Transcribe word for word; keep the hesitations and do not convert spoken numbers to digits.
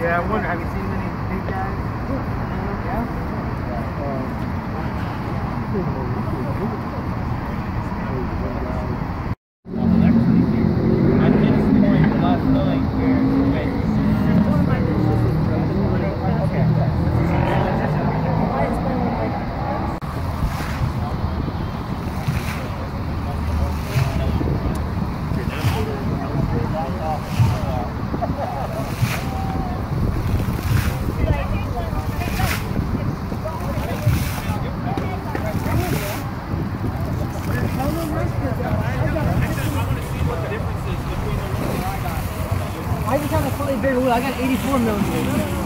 Yeah, I wonder, have you seen many big guys? Yeah. I did this point last night where I just have a slightly bigger wheel. I got eighty-four millimeters.